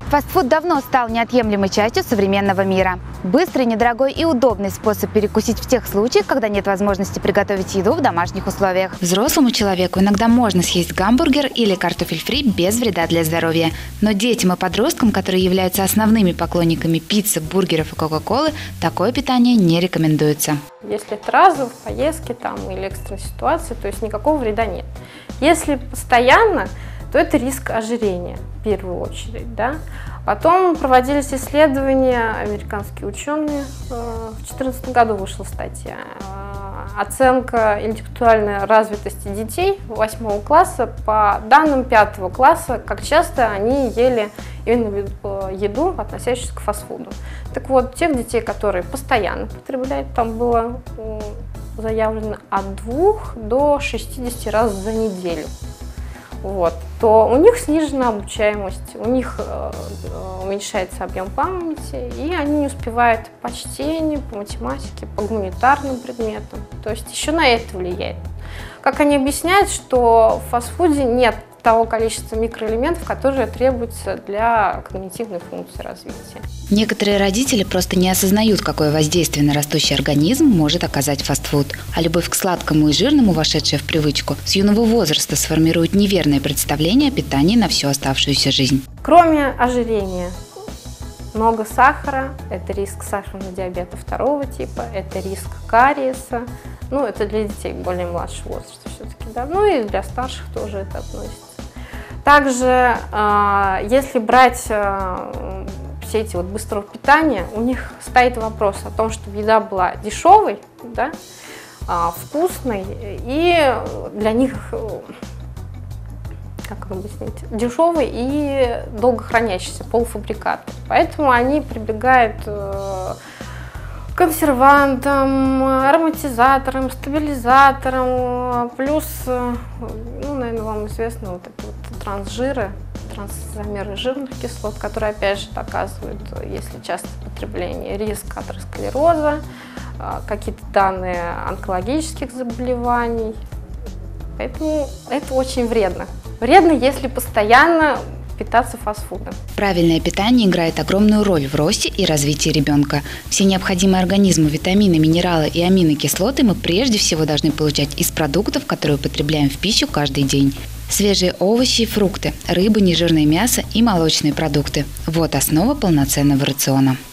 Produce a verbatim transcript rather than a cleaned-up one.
Фастфуд давно стал неотъемлемой частью современного мира. Быстрый, недорогой и удобный способ перекусить в тех случаях, когда нет возможности приготовить еду в домашних условиях. Взрослому человеку иногда можно съесть гамбургер или картофель фри без вреда для здоровья. Но детям и подросткам, которые являются основными поклонниками пиццы, бургеров и кока-колы, такое питание не рекомендуется. Если это разово в поездке там, или экстренной ситуации, то есть никакого вреда нет. Если постоянно, то это риск ожирения в первую очередь. Да? Потом проводились исследования, американские ученые, в две тысячи четырнадцатом году вышла статья, оценка интеллектуальной развитости детей восьмого класса по данным пятого класса, как часто они ели именно еду, относящуюся к фастфуду. Так вот, тех детей, которые постоянно потребляют, там было заявлено от двух до шестидесяти раз за неделю. Вот, то у них снижена обучаемость, у них э, уменьшается объем памяти, и они не успевают по чтению, по математике, по гуманитарным предметам. То есть еще на это влияет. Как они объясняют, что в фастфуде нет того количества микроэлементов, которые требуются для когнитивной функции развития. Некоторые родители просто не осознают, какое воздействие на растущий организм может оказать фастфуд. А любовь к сладкому и жирному, вошедшая в привычку, с юного возраста сформирует неверное представление о питании на всю оставшуюся жизнь. Кроме ожирения, много сахара – это риск сахарного диабета второго типа, это риск кариеса. Ну, это для детей более младшего возраста все-таки, да. Ну и для старших тоже это относится. Также, если брать все эти вот быстрого питания, у них стоит вопрос о том, чтобы еда была дешевой, да, вкусной и для них, как объяснить, дешевый и долго хранящийся, полуфабрикаты. Поэтому они прибегают к консервантам, ароматизаторам, стабилизаторам, плюс, ну, наверное, вам известно вот это вот трансжиры, трансизомеры жирных кислот, которые, опять же, доказывают, если часто потребление, риск атеросклероза, какие-то данные онкологических заболеваний. Поэтому это очень вредно. Вредно, если постоянно питаться фастфудом. Правильное питание играет огромную роль в росте и развитии ребенка. Все необходимые организму витамины, минералы и аминокислоты мы прежде всего должны получать из продуктов, которые употребляем в пищу каждый день. Свежие овощи и фрукты, рыба, нежирное мясо и молочные продукты – вот основа полноценного рациона.